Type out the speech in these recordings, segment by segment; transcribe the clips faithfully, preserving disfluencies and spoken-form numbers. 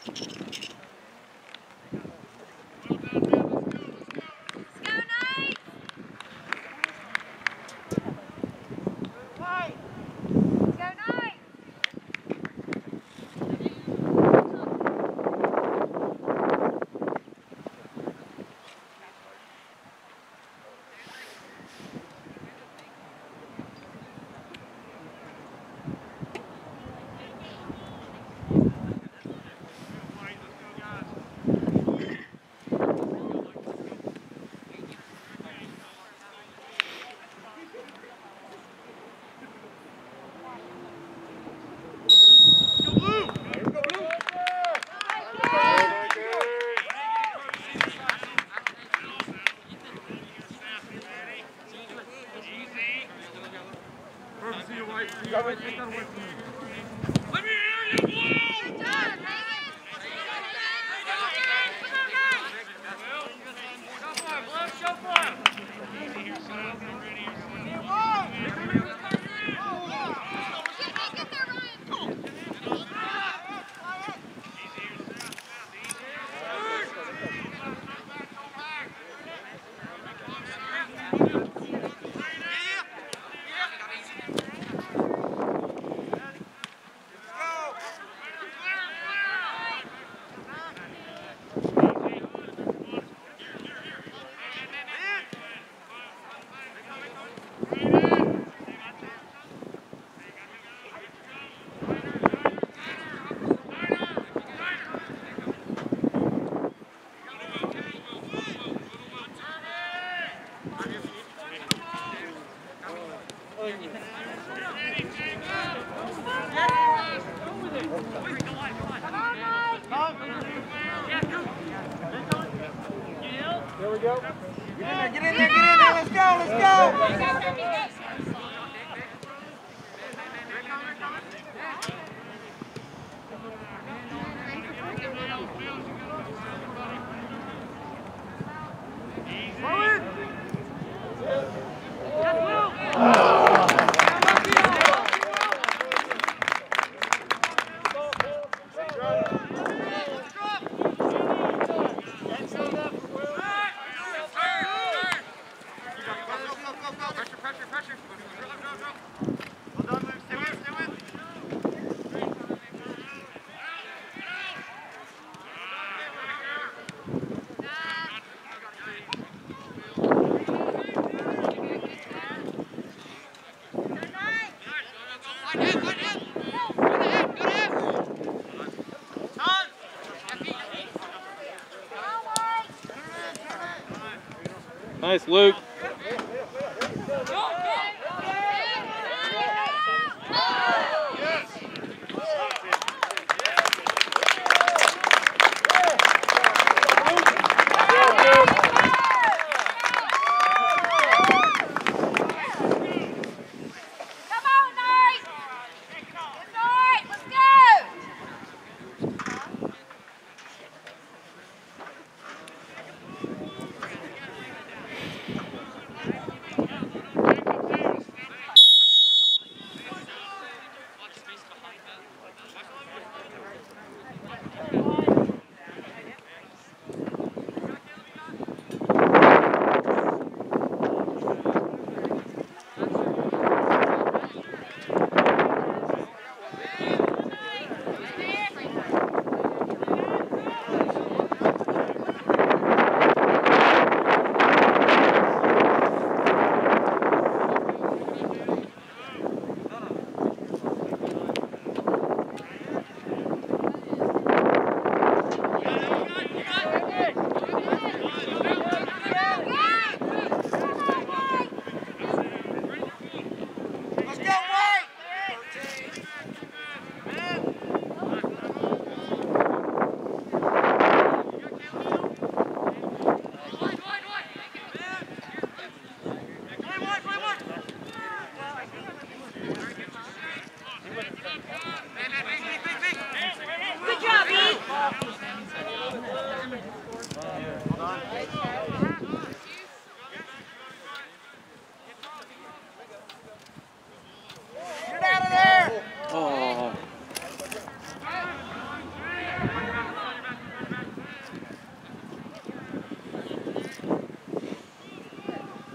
There we go. Get in there, get in there, get in there. Let's go, let's go. Nice, Luke.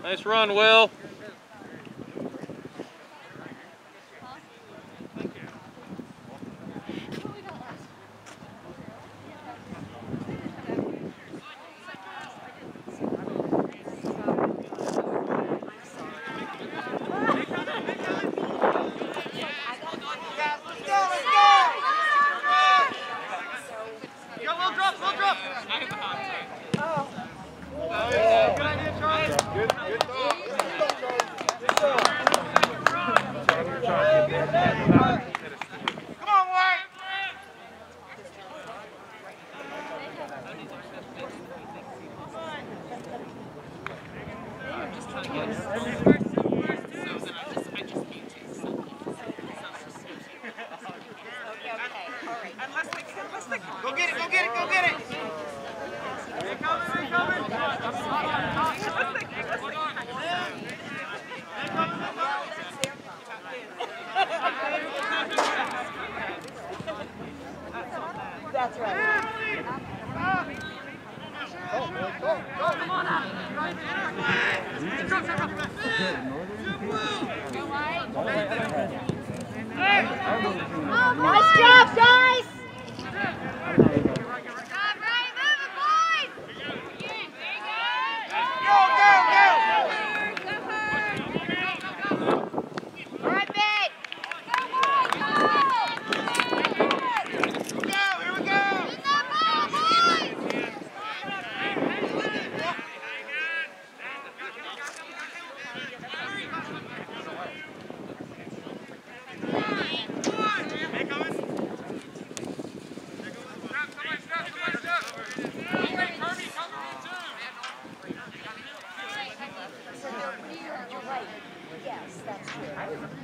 Nice run, Will. Go get it, go get it, go get it! That's right. Come on up! Nice job, guys! Yes, that's true.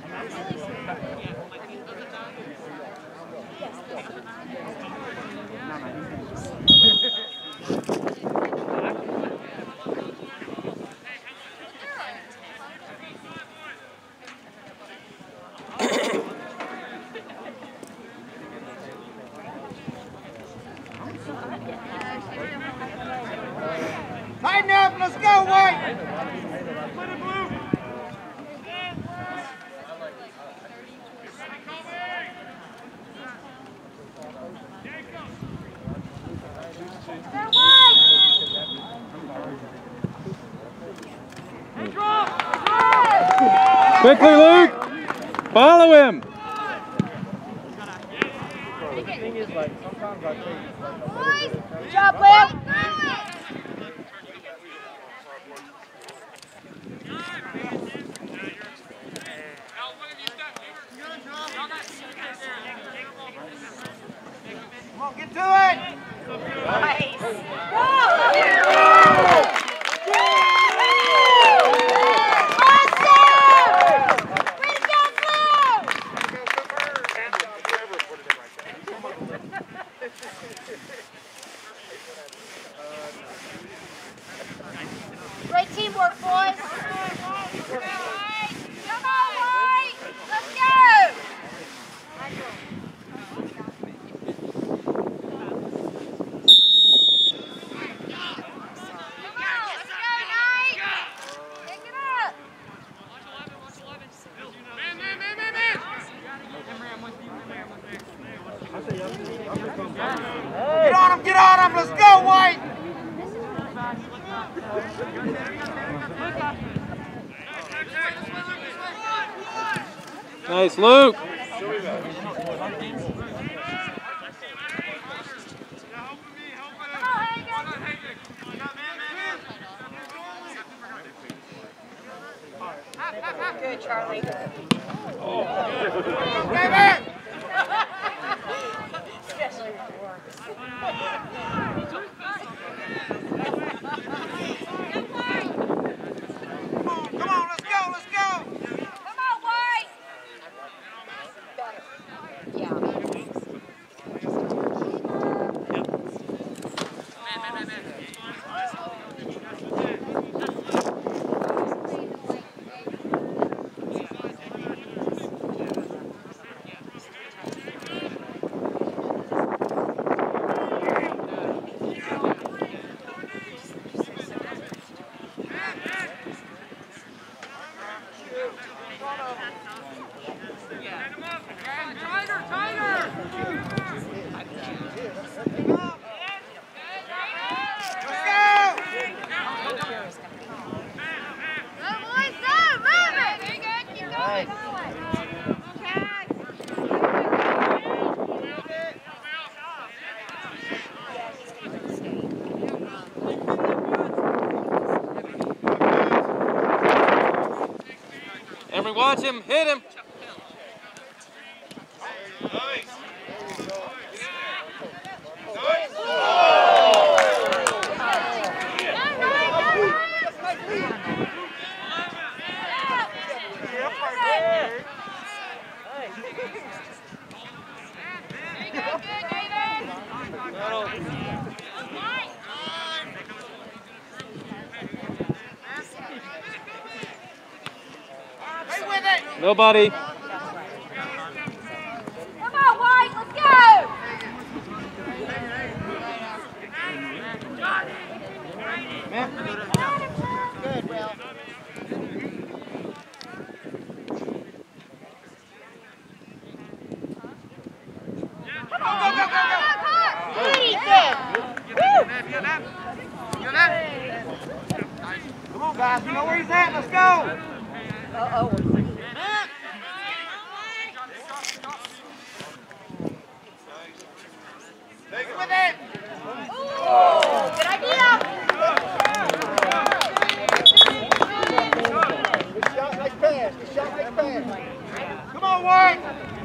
Tighten up, let's go, White! Quickly, Luke! Follow him! Good job, Liv! Come on, get to it! Nice! Go! Great teamwork, boys. Come on, White. Let's go. Get on him, get on him, let's go, White! Nice, Luke. Good, Charlie. Baby! Especially when it works. Come on, let's go, let's go! Come on, White. Better. Yeah. watch him, hit him. Nobody. Come on, White, let's go! Good, Will. Come on, go, go, go, go! Come on, guys. You know where he's at. Let's go. Uh-oh. Take it with it. Ooh, good idea. Good shot, nice pass. Good shot, nice pass. Come on, White.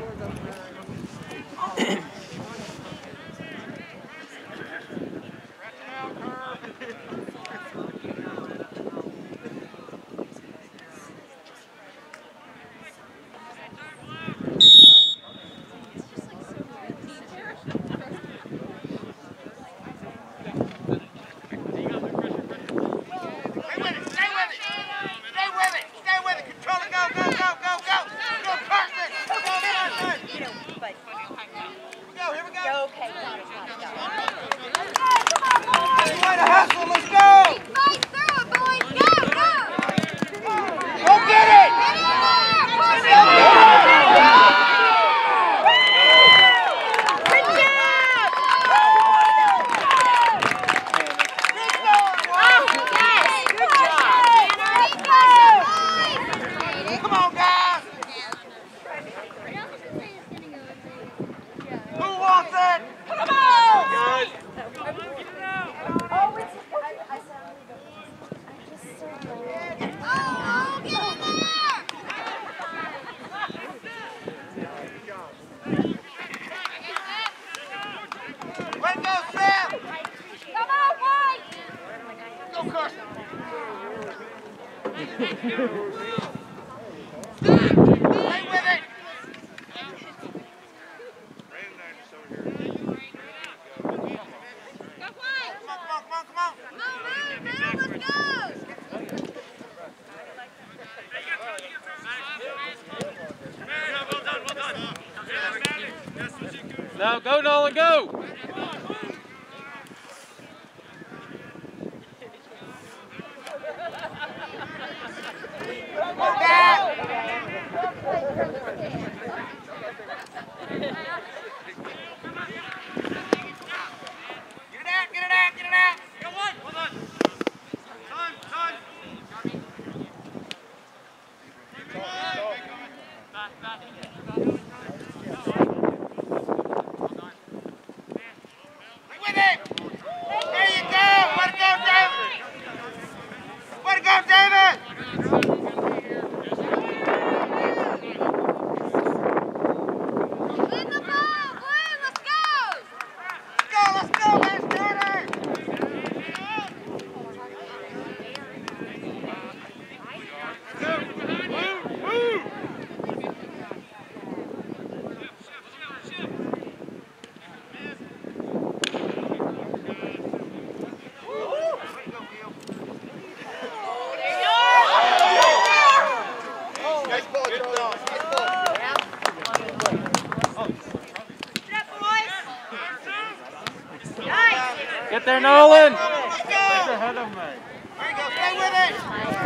Now go, Nolan, go! Get there, Nolan! Ahead of me. There you go, stay with it!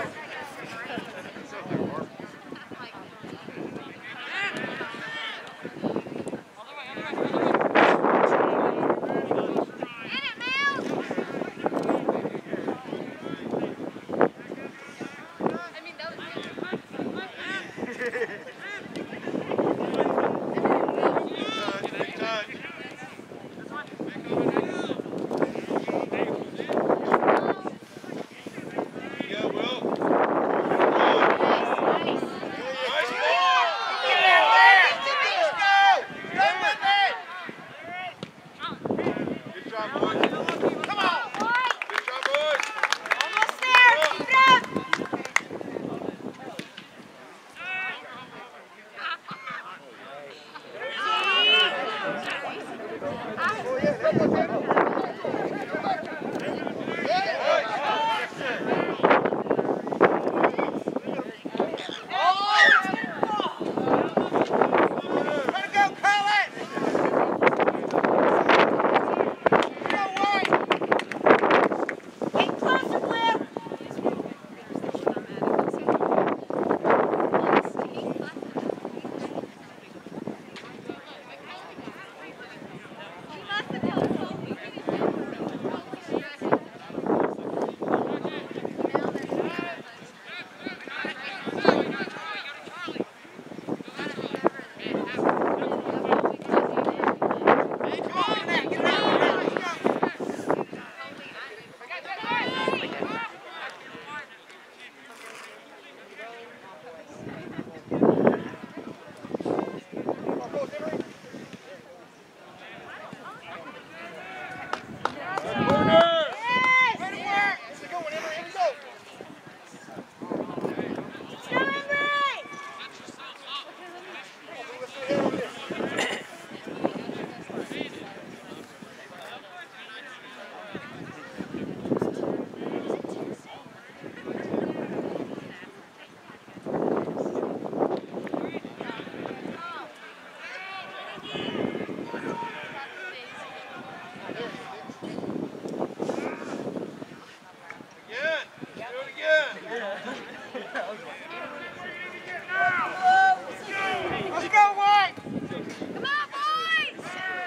Yeah, Will.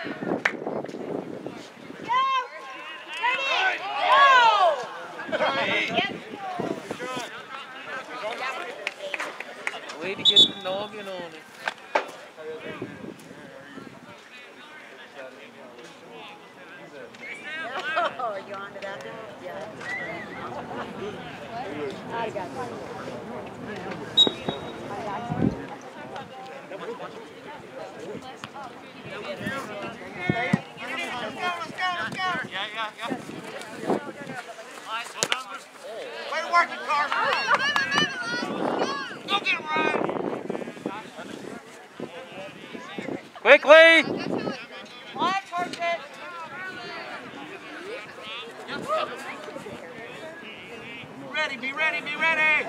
Way to get the noggin on it. Oh, are you on to that? Yeah. I got it. Yeah, yeah, yeah. Way to work it, Carson. Go get him, Ryan. Quickly! Watch, horse it. Ready, be ready, be ready.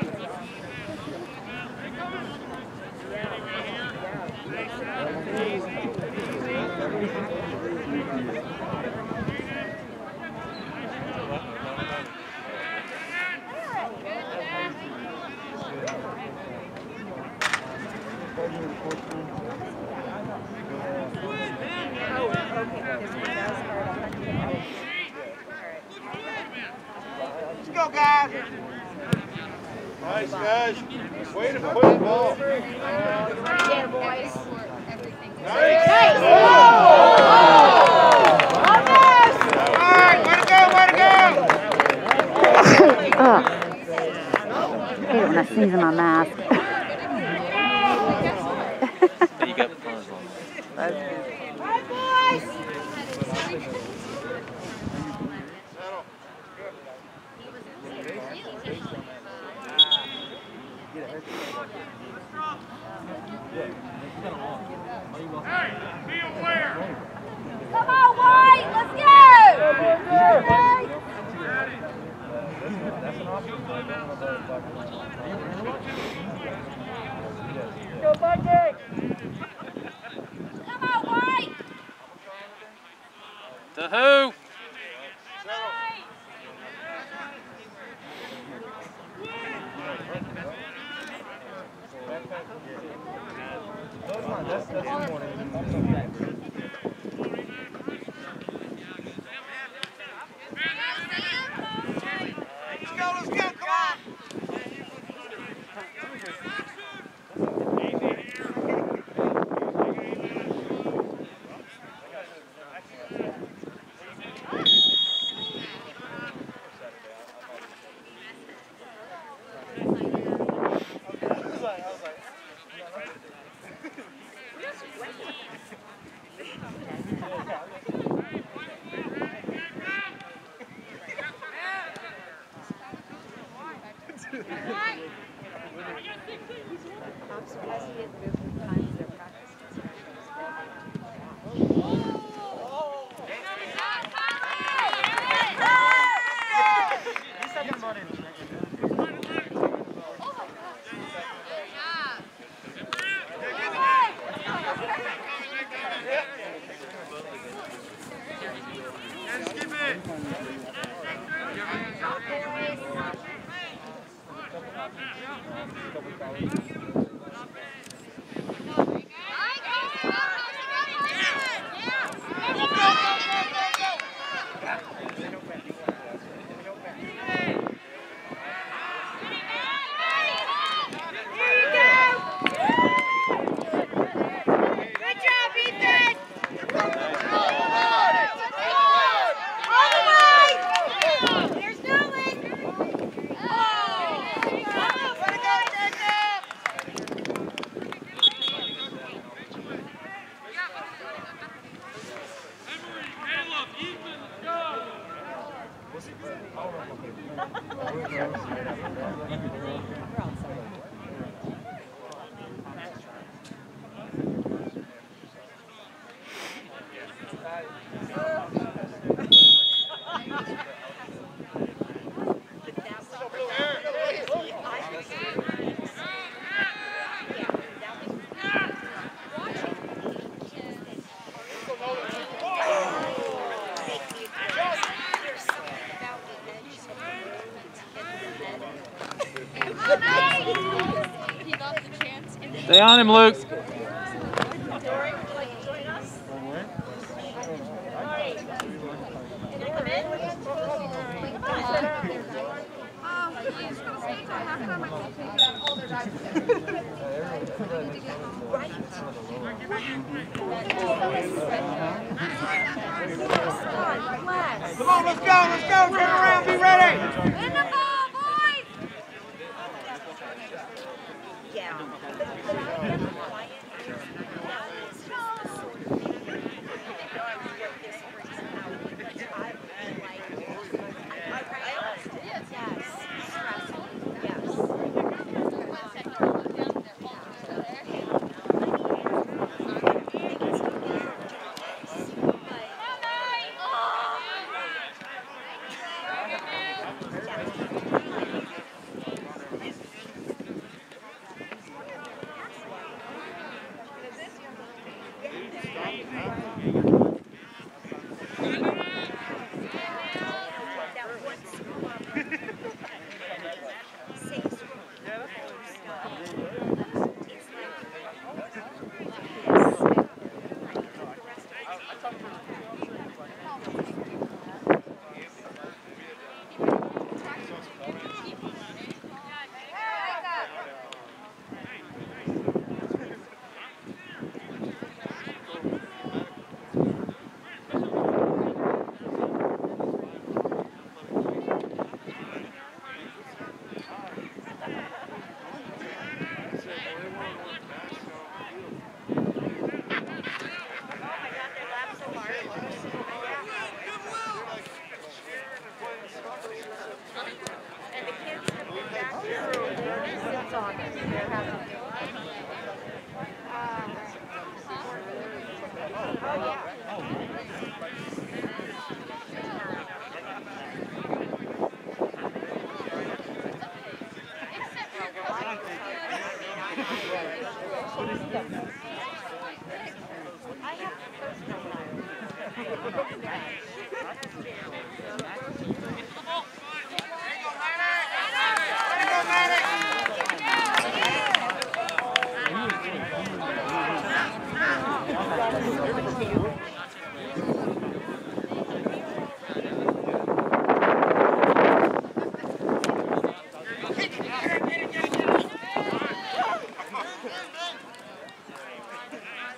Let's go, guys. Nice, guys. Way to put the ball. Yeah, boys. Nice. Nice. All right, way to go, way to go. Ugh. I hate it when I sneeze in my mask. You got fuzz on. That's good. Come on, White, let's go! Go, Bucky! Come on, White! To who? That's, that's the morning. Let's go, let's go, come on! I'm surprised he didn't move from time to their practice. Stay on him, Luke. Dory, would you like to join us? Come on, let's go, let's go. Turn around, be ready. In the ball, boys!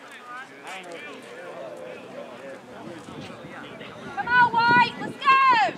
Come on, White, let's go!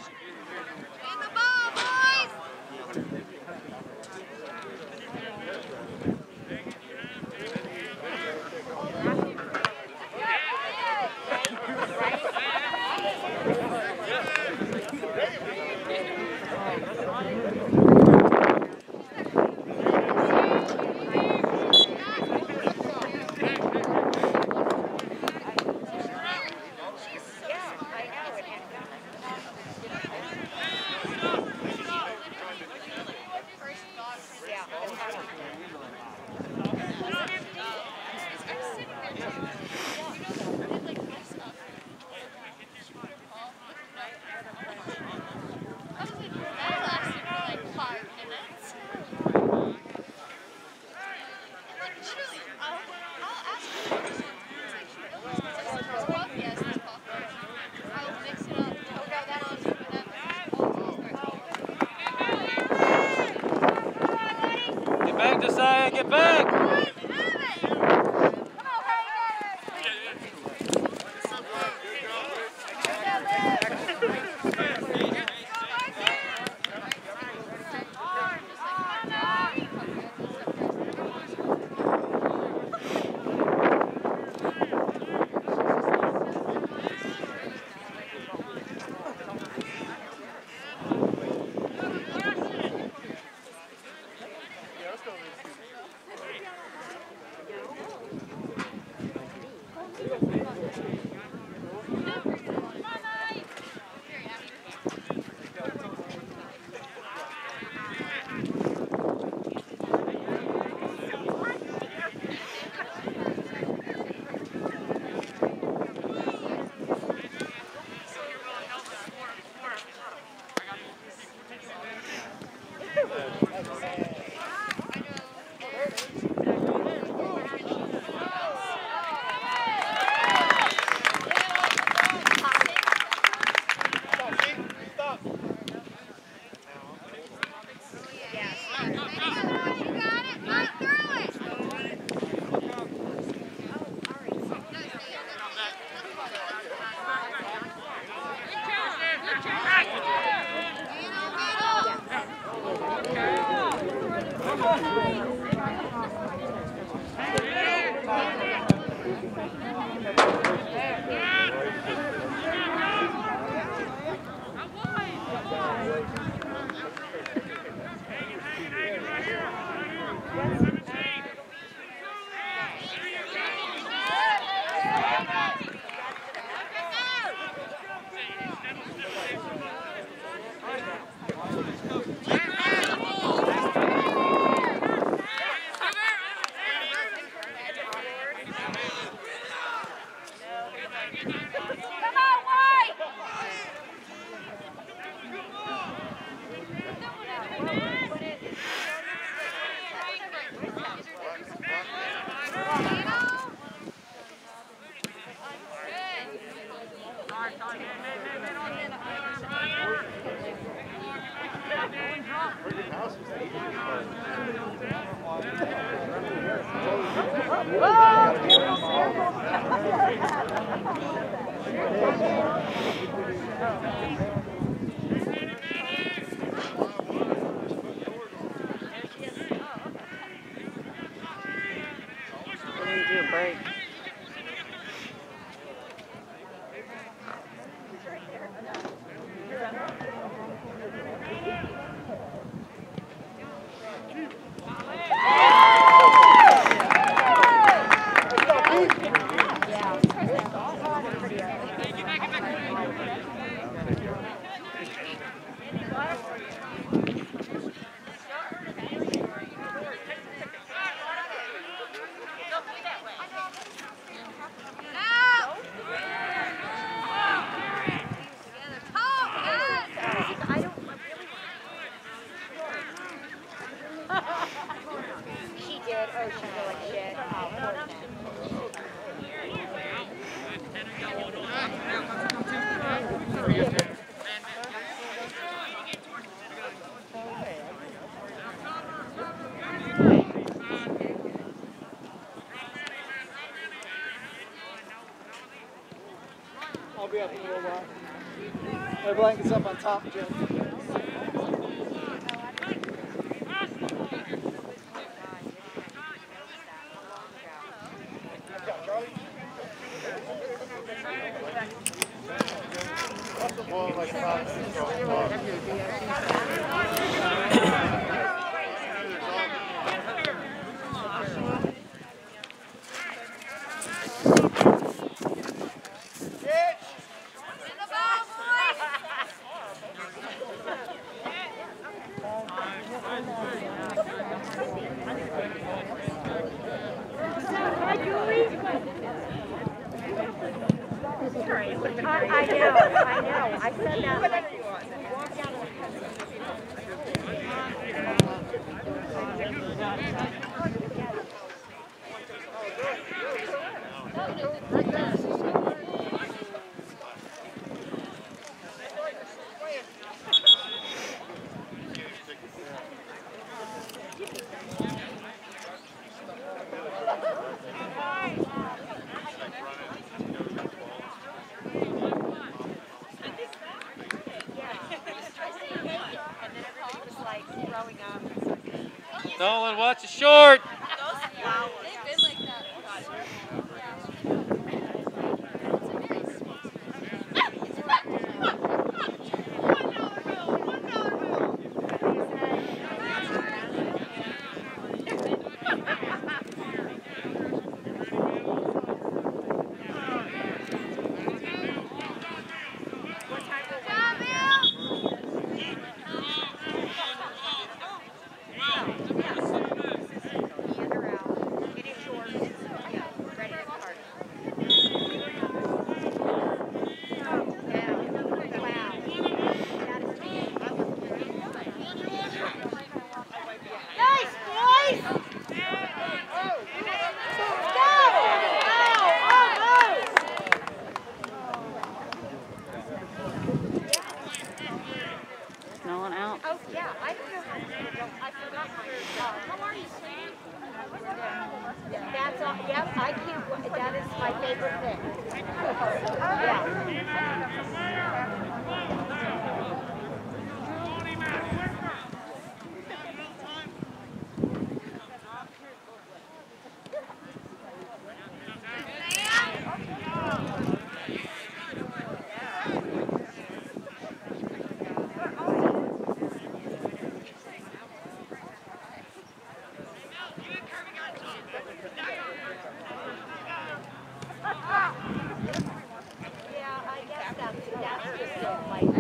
I'll be up in a little while. My blanket's up on top, Jim. I know, I know. I said that. Whatever you want. Nolan, watch it short. Nolan out. Oh, yeah, I don't know how I forgot my, uh, how are you, Sam? That's all, yep, I can't, wa- that is my favorite thing. Yeah. don't like